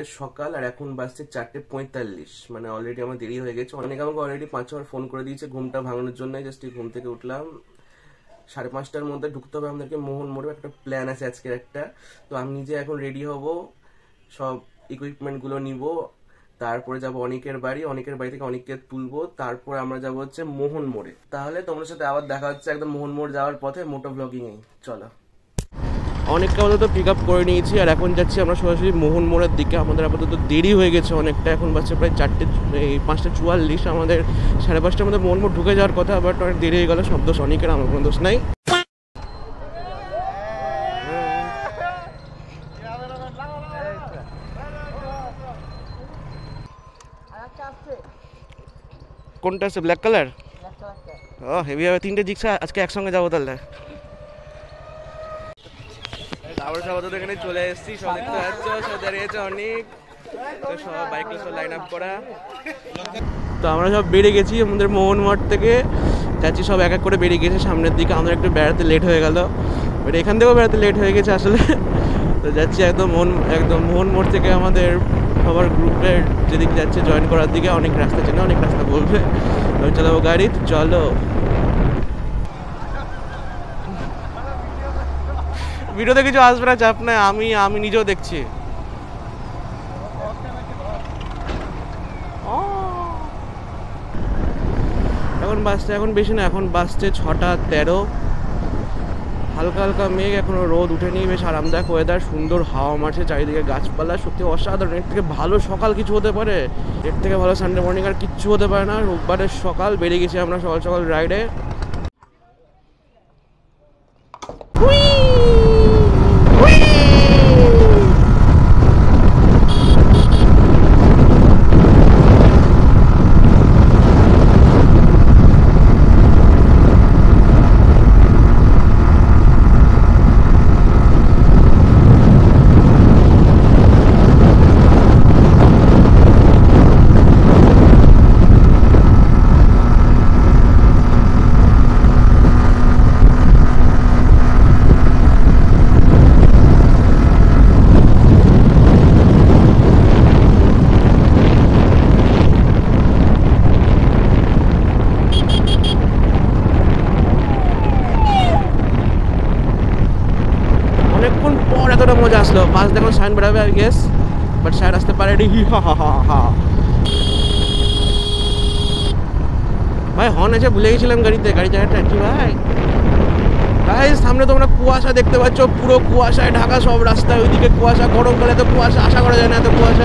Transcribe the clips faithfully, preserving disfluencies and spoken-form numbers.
নভেম্বরের সকাল, আর এখন বাজছে চারটে পঁয়তাল্লিশ, মানে অলরেডি আমার দেরি হয়ে গেছে। অনেকে আমাকে অলরেডি পাঁচ ছবার ফোন করে দিয়েছে ঘুমটা ভাঙানোর জন্য। জাস্ট ঘুম থেকে উঠলাম, সাড়ে পাঁচটার মধ্যে ঢুকতে হবে আমাদেরকে মোহন মোড়ে, একটা প্ল্যান আছে আজকের একটা। তো আমি নিজে এখন রেডি হব, সব ইকুইপমেন্টগুলো নিব, তারপরে যাবো অনেকের বাড়ি, অনেকের বাড়ি থেকে অনেককে তুলবো, তারপর আমরা যাবো হচ্ছে মোহন মোড়ে। তাহলে তোমাদের সাথে আবার দেখা হচ্ছে একদম মোহন মোড় যাওয়ার পথে মোটো ব্লগিং এ। চলো, অনেকটা আপাতত পিক আপ করে নিয়েছি আর এখন যাচ্ছি আমরা সরাসরি মোহন মোড়ের দিকে। আমাদের আপাতত দেরি হয়ে গেছে অনেকটা, এখন বাচ্চা প্রায় চারটে এই পাঁচটা চুয়াল্লিশ, আমাদের সাড়ে পাঁচটার মধ্যে মোহন মোড় ঢুকে যাওয়ার কথা, বাট অনেক দেরি হয়ে গেল। সব দোষ অনেকের, আমার কোনো দোষ নাই। কোনটা আছে? Black colour? ও হেভি হবে, তিনটে জিক্সা আজকে একসঙ্গে যাবো তাহলে। তারপরে সব তো এখানে চলে এসেছি, সব দেখতে পাচ্ছ, সব দাঁড়িয়েছে অনেক, তো সব বাইকগুলো সব লাইন আপ করা। তো আমরা সব বেরিয়ে গেছি আমাদের মোহন মাঠ থেকে, যাচ্ছি সব এক এক করে বেরিয়ে গেছে সামনের দিকে। আমরা একটু বেড়াতে লেট হয়ে গেল, বাট এখান থেকেও বেড়াতে লেট হয়ে গেছে আসলে। তো যাচ্ছি একদম মোহন একদম মোহন মোড় থেকে আমাদের সবার গ্রুপের যেদিকে যাচ্ছে জয়েন করার দিকে। অনেক রাস্তা চেনে, অনেক রাস্তা বলবে, আমি চালাবো গাড়ি। তো চলো, ভিডিওতে কিছু আসবে না, চাপ নাই, আমি আমি নিজেও দেখছি। এখন বাসছে, এখন বেশি না, এখন বাসছে ছটা তেরো। হালকা হালকা মেঘ, এখনো রোদ উঠেনি, বেশ আরামদায়ক ওয়েদার, সুন্দর হাওয়া মারছে, চারিদিকে গাছপালা, সত্যি অসাধারণ। এর থেকে ভালো সকাল কিছু হতে পারে? এর থেকে ভালো সানডে মর্নিং আর কিচ্ছু হতে পারে না। রোববারের সকাল বেরিয়ে গেছি আমরা সকাল সকাল রাইডে। অনেকক্ষণ পর এতটা মজা আসলো। বাস দেখুন সাইন বেড়াবে আই গেস, বাট সাইন আসতে পারে হি হা হা হা হা। ভাই হর্ন আছে, ভুলে গেছিলাম গাড়িতে, গাড়ি জায়গাটা কি ভাই। গাইস সামনে তোমরা কুয়াশা দেখতে পাচ্ছ, পুরো কুয়াশায় ঢাকা সব রাস্তা, ওইদিকে কুয়াশা। গরমকালে এত কুয়াশা আশা করা যায় না, এত কুয়াশা।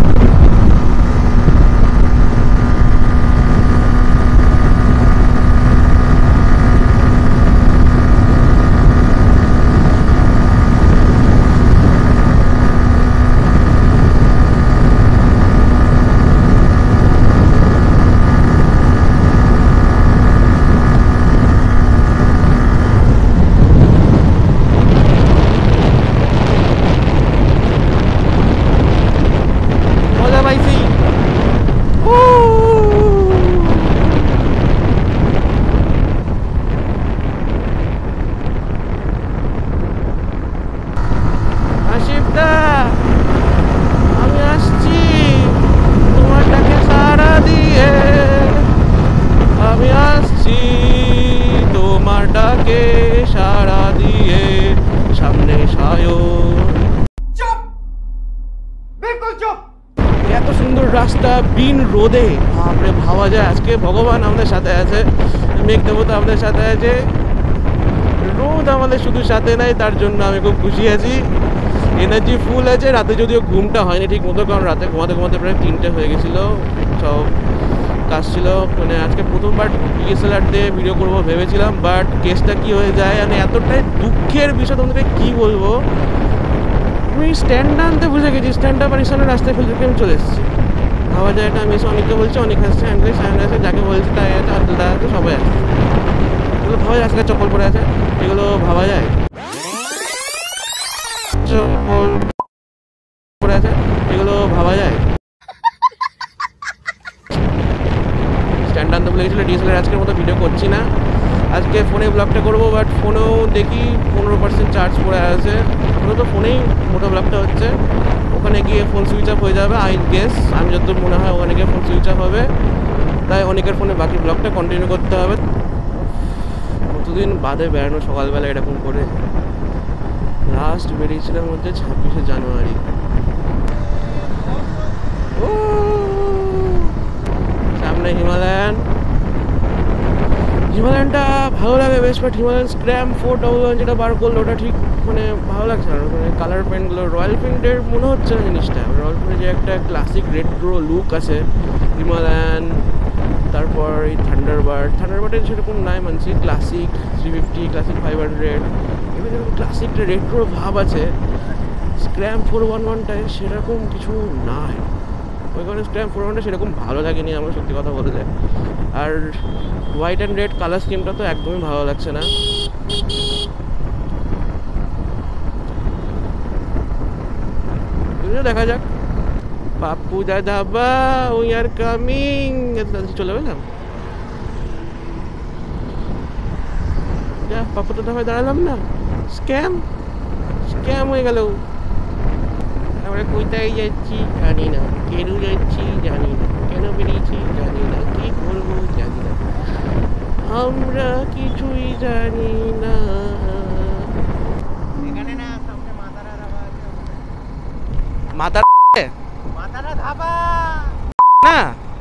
আমি আসছি তোমারটাকে সারা দিয়ে, আমি আসছি তোমারটাকে সারা দিয়ে, সামনে সায়ন। চুপ, বিলকুল চুপ। এত সুন্দর রাস্তা বিন রোদে, বাপরে ভাবা যায় আজকে ভগবান আমাদের সাথে আছে, মেঘ দেবতা আমাদের সাথে আছে, রোদ আমাদের শুধু সাথে নাই। তার জন্য আমি খুব খুশি আছি, এনার্জি ফুল আছে। রাতে যদিও ঘুমটা হয়নি ঠিক মতো, কারণ রাতে ঘুমাতে ঘুমাতে প্রায় তিনটে হয়ে গেছিলো। সব কাজ ছিল, মানে আজকে প্রথমবার ডিএসএলআর দিয়ে ভিডিও করবো ভেবেছিলাম, বাট কেসটা কি হয়ে যায়, মানে এতটাই দুঃখের বিষয় তোমাদেরকে কী বলবো। আমি স্ট্যান্ড আনতে ভুলে গেছি, স্ট্যান্ড আপ সামনে রাস্তায় ফেলতে আমি চলে এসেছি। ভাবা যায় এটা, আমি এসে অনেককে বলছি, অনেক আসছে, অনেকে সামনে আছে, যাকে বলছি তাই আছে, আদলটা আছে, সবাই আছে। এগুলো ভাবা যায়, আজকে চপ্পল পরে আছে, এগুলো ভাবা যায় চপ্পল পরে আছে, এগুলো ভাবা যায়। স্ট্যান্ড আনতে ভুলে গেছিলো ডিএসএলআর, আজকের মতো ভিডিও করছি না। আজকে ফোনে ব্লগটা করবো, বাট ফোনেও দেখি পনেরো পার্সেন্ট চার্জ পড়ে আছে। পুরো তো ফোনেই মোটো ব্লগটা হচ্ছে, ওখানে গিয়ে ফোন সুইচ অফ হয়ে যাবে আই গেস, আমি যতদূর মনে হয় ওখানে গিয়ে ফোন সুইচ অফ হবে, তাই অনেকের ফোনে বাকি ব্লগটা কন্টিনিউ করতে হবে। কতদিন বাদে বেড়ানো সকালবেলা এরকম করে। লাস্ট বেরিয়েছিলাম হচ্ছে ছাব্বিশে জানুয়ারি। ও সামনে হিমালয়ান, হিমালয়ানটা ভালো লাগে বেশ, but Himalayan scram four double one যেটা বার করলো ওটা ঠিক মানে ভালো লাগছে না। মানে কালার পেন্টগুলো রয়্যাল পেন্টের মনে হচ্ছে না জিনিসটা। রয়্যাল পেন্টের যে একটা ক্লাসিক রেট্রো লুক আছে হিমালয়ান, তারপর এই থান্ডারবার্ড, থান্ডারবার্ডের সেরকম নাই মানছি, classic three fifty, classic five hundred, এবার যেরকম ক্লাসিক রেট্রো ভাব আছে স্ক্র্যাম ফোর ওয়ান ওয়ানটায় সেরকম কিছু নাই। ওই কারণে স্ক্র্যাম ফোর ওয়ানটা সেরকম ভালো লাগেনি আমার, সত্যি কথা বলতে। আর হোয়াইট অ্যান্ড রেড কালার স্কিমটা তো একদমই ভালো লাগছে না। দেখা যাক। পাপ্পু দাদা বা উই আর কামিং, চলে গেলাম। যা পাপ্পু দাদা ভাই দাঁড়ালাম না, স্ক্যাম স্ক্যাম হয়ে গেল। আমরা কোথায় যাচ্ছি জানি না, কেন যাচ্ছি জানি না, কেন বেরিয়েছি জানি না, কি করবো জানি না, আমরা কিছুই জানি না। মাতারা মাতারা ধাবা না,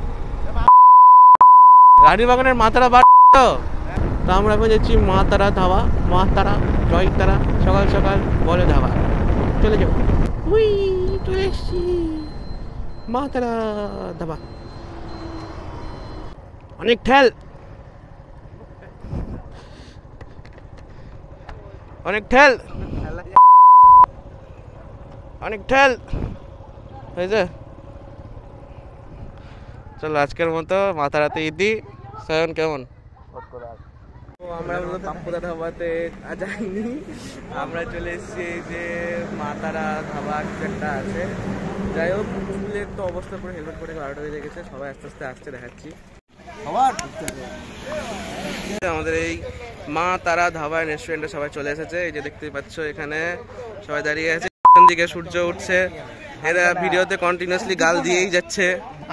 রানীবাগানের মাতারা বার তো। আমরা এখন যাচ্ছি মা তারা ধাবা, মা তারা জয় তারা, সকাল সকাল বলে ধাবা। চলে যাবো, উই চলে এসছি মা তারা ধাবা। অনেক ঠেল, অনেক ঠেল, অনেক ঠেল হয়েছে। চলো আজকের মতো মাথারাতে ইদি সায়ন কেমন? আমরা পাপ্পু দাদা ধাবাতে যাইনি, আমরা চলে এসেছি যে মা তারা ধাবা কিছু একটা আছে। যাই হোক, চুলের তো অবস্থা করে হেলমেট পরে বারোটা হয়ে গেছে, সবাই আস্তে আস্তে আসতে দেখাচ্ছি। আমাদের এই মা তারা ধাবা রেস্টুরেন্টে সবাই চলে এসেছে। এই যে দেখতে পাচ্ছ এখানে সবাই দাঁড়িয়ে আছে, দিকে সূর্য উঠছে, এরা ভিডিওতে কন্টিনিউয়াসলি গাল দিয়েই যাচ্ছে।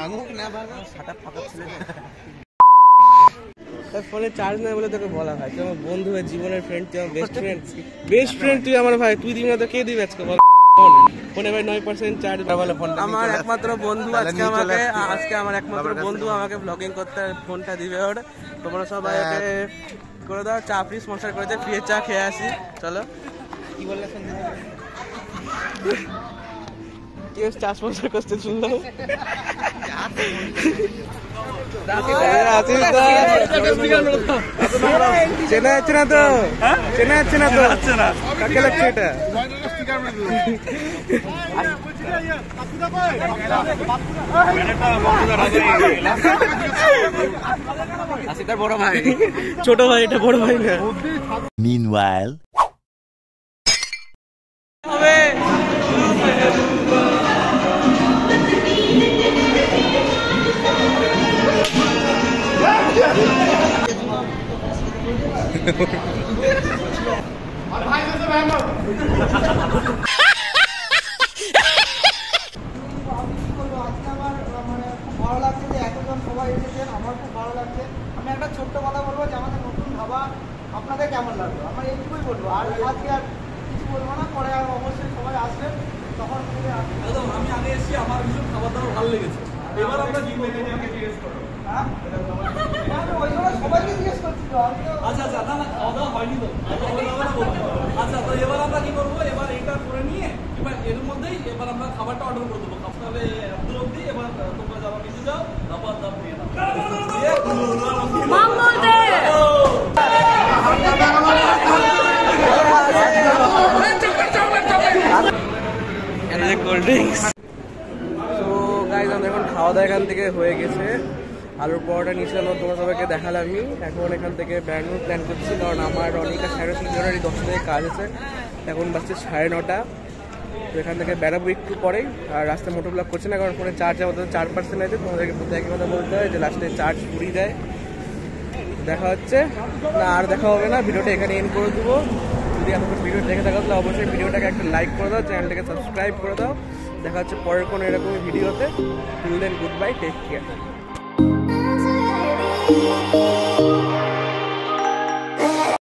ফোনে চার্জ নাই বলে তোকে বলা ভাই, তুই আমার বন্ধু, জীবনের ফ্রেন্ড, তুই আমার বেস্ট ফ্রেন্ড, বেস্ট ফ্রেন্ড তুই আমার ভাই, তুই দিবি না তো কে দিবি আজকে বল? ফোনে ভাই নয় পার্সেন্ট চার্জ। আমার একমাত্র বন্ধু আজকে আমাকে আজকে আমার একমাত্র বন্ধু আমাকে ব্লগিং করতে ফোনটা দিবে ওর। তোমরা সবাই ওকে করে দাও, চা ফ্রি স্পন্সর করেছে, ফ্রি চা খেয়ে আসি। চলো কি বললে কে চা স্পন্সর করতে শুনলো? চেনা যাচ্ছে না তো, চেনা যাচ্ছে না তো, কাকে লাগছে এটা? বড় ভাই, ছোট ভাই, এটা বড় ভাই না। Meanwhile, আমি একটা ছোট্ট কথা বলবো যে আমাদের নতুন ধাবা আপনাদের কেমন লাগলো, আমার এইটুকুই বলবো। আর আজকে আর কিছু বলবো না, পরে আর অবশ্যই সবাই আসবেন তখন। একদম আমি আগে এসেছি, আমার ভীষণ খাবার দাবার ভালো লেগেছে। এবার আমরা জিজ্ঞেস করবো, হ্যাঁ ওই সময় সবাইকে জিজ্ঞেস করছি তো। আচ্ছা আচ্ছা, না না খাওয়া দাওয়া হয়নি তো। আচ্ছা তো এবার আমরা কি করবো, এবার এটা করে নিয়ে এবার এর মধ্যেই এবার আমরা খাবারটা অর্ডার করে দেবো। তাহলে আব্দুল অব্দি এবার তোমরা যাওয়া নিচে যাও, দাবার দাব নিয়ে নাও। Cold drinks. তো গাইজ আমরা এখন খাওয়া দাওয়া এখান থেকে হয়ে গেছে। আলুর পরোটা নিয়েছিলাম, তোমার সবাইকে দেখালামই। এখন এখান থেকে বেড়ানোর প্ল্যান করছি, কারণ আমার অনেকটা সাড়ে তিন জনের দশটা থেকে কাজ আছে। এখন বাজছে সাড়ে নটা। তো এখান থেকে বেড়াবো একটু পরেই। আর রাস্তায় মোটো ব্লক করছে না, কারণ ফোনে চার্জ আমাদের চার পার্সেন্ট আছে। তোমাদেরকে প্রত্যেক কথা বলতে হয় যে লাস্টে চার্জ ফুরিয়ে দেয়। দেখা হচ্ছে না, আর দেখা হবে না, ভিডিওটা এখানে এন্ড করে দেবো। যদি এতক্ষণ ভিডিও দেখে থাকো তাহলে অবশ্যই ভিডিওটাকে একটা লাইক করে দাও, চ্যানেলটাকে সাবস্ক্রাইব করে দাও। দেখা হচ্ছে পরের কোনো এরকমই ভিডিওতে। Till then good bye, take care.